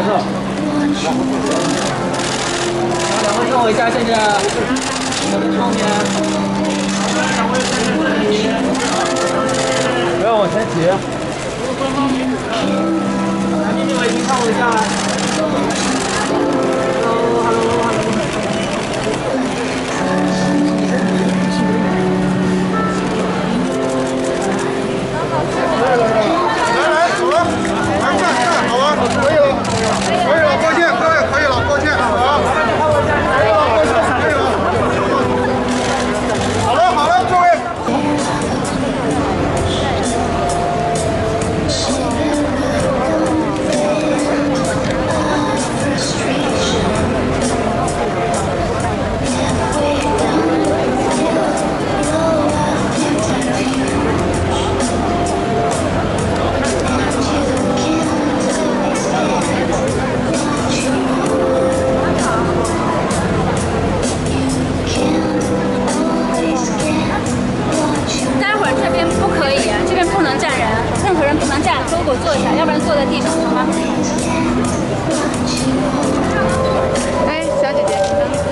两位跟我一下，谢谢。我的后面。不要往前提。男女我已经看我一下。 坐一下，要不然坐在地上好吗？哎，小姐姐，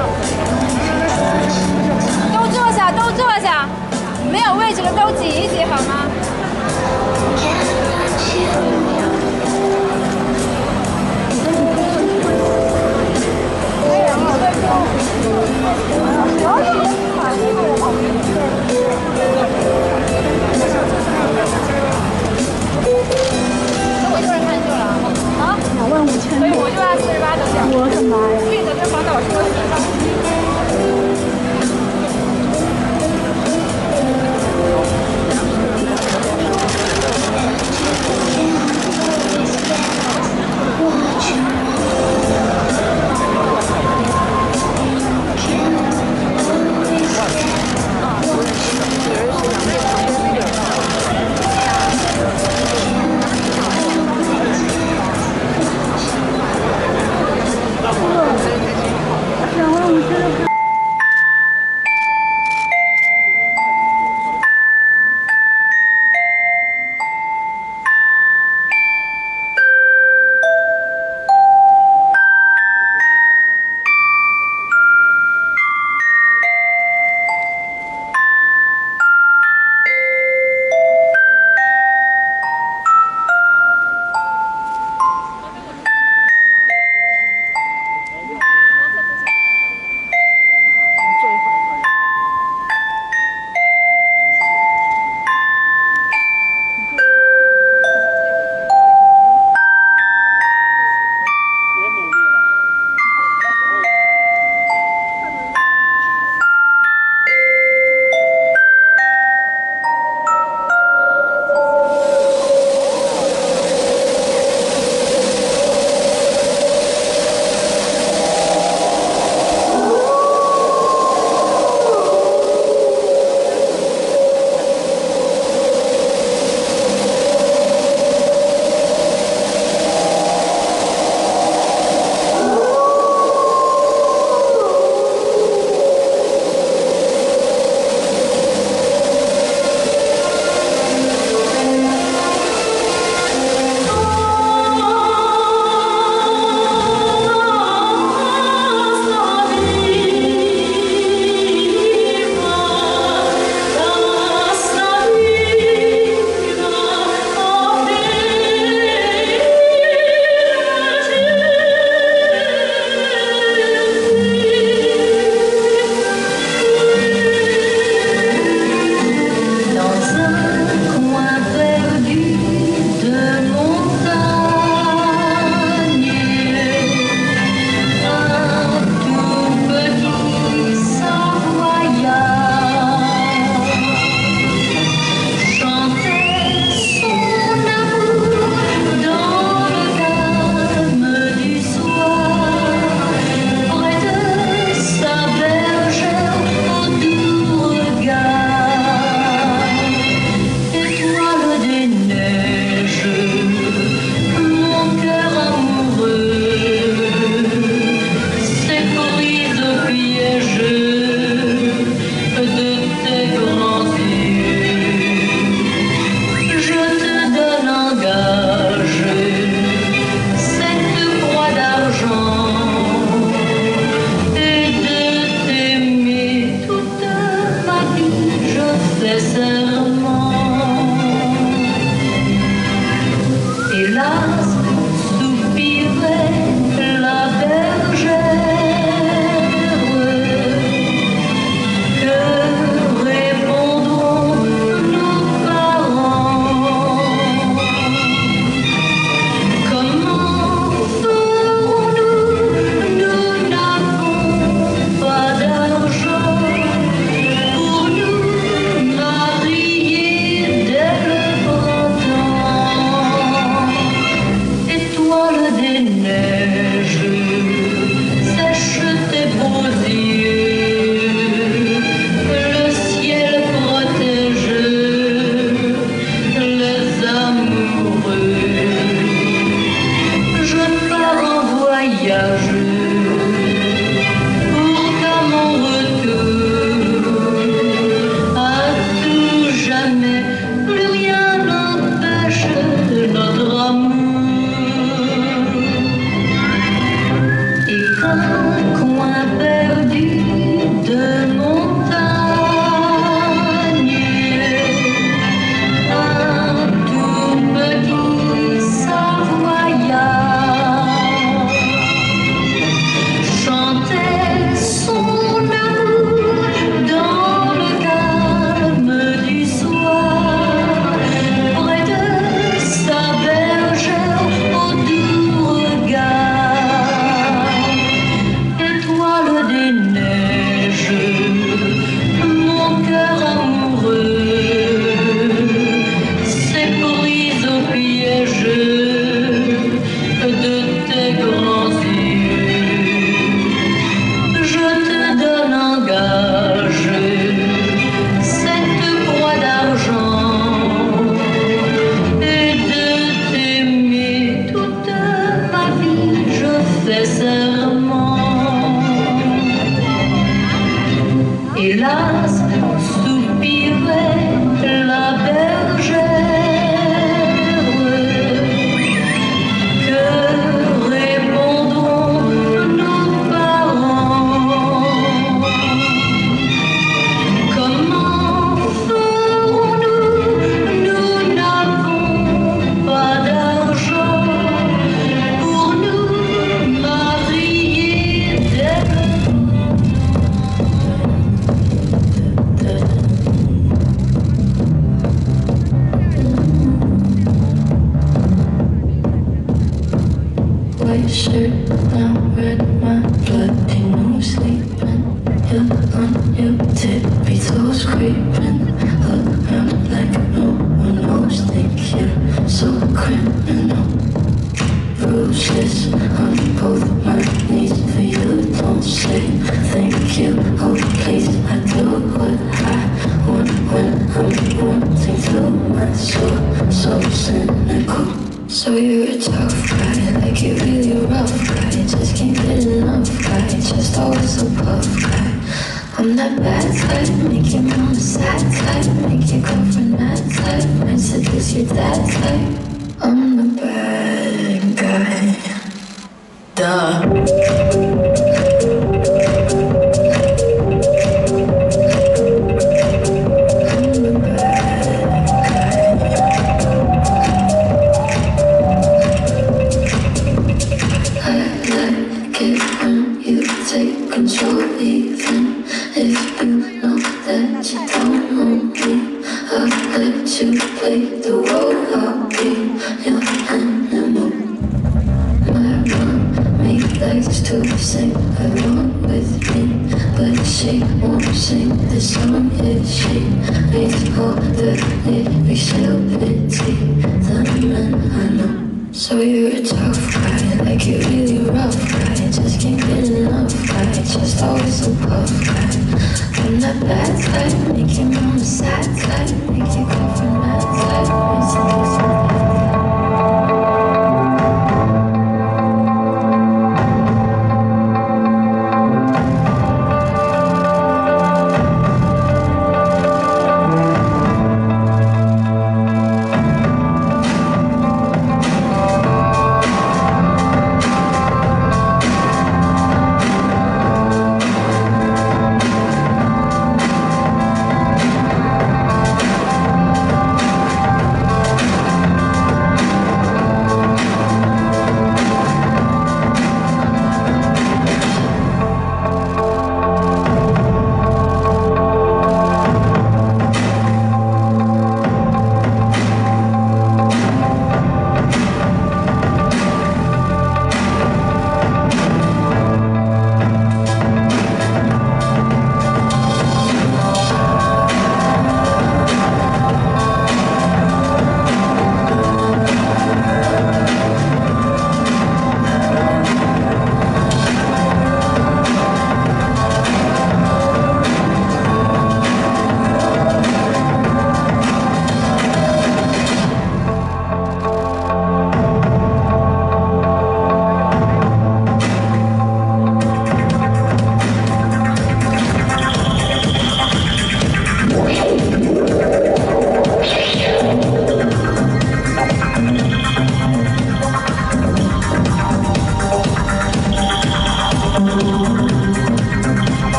都坐下，都坐下，没有位置的都挤一挤好吗？那我一会儿看就了。 shirt now, red my blood, ain't no sleeping. You're on your tippy toes, creeping around like no one knows. Think you're so criminal. Bruises on both my knees for you. Don't say thank you, oh please. I do what I want when I'm wanting to. My soul, so cynical. So you're a tough guy, like you're really rough guy. Just can't get enough guy, just always a puff guy. I'm that bad type, make your mama sad type, make your girlfriend mad type, might seduce your dad type. I'm the bad guy. Duh. Control even if you know that you don't own me. I'll let you play the role. I'll be your animal. My mommy likes to sing along with me, but she won't sing the song if she reads all the lyrics. She'll pity the men I know. So you're a tough guy, like you're really rough guy. Just can't get enough guy, just always a puff guy. I'm that bad type, make your mama sad type, make your girlfriend mad type, and seduce your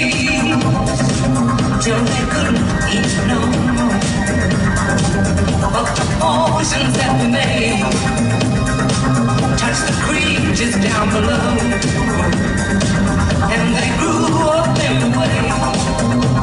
till they couldn't eat no more. of the potions that we made. Touch the creatures down below, and they grew up every way.